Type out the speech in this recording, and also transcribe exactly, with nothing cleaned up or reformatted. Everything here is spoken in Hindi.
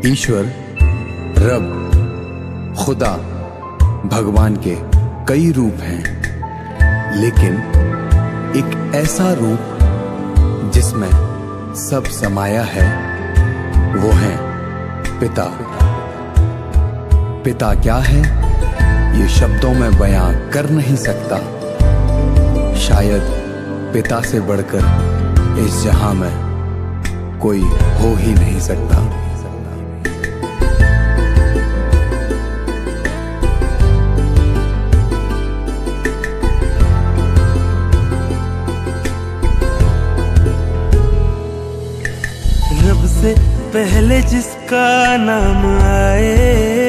ईश्वर, रब, खुदा, भगवान के कई रूप हैं, लेकिन एक ऐसा रूप जिसमें सब समाया है वो है पिता। पिता क्या है ये शब्दों में बयां कर नहीं सकता। शायद पिता से बढ़कर इस जहां में कोई हो ही नहीं सकता। रब से पहले जिसका नाम आए,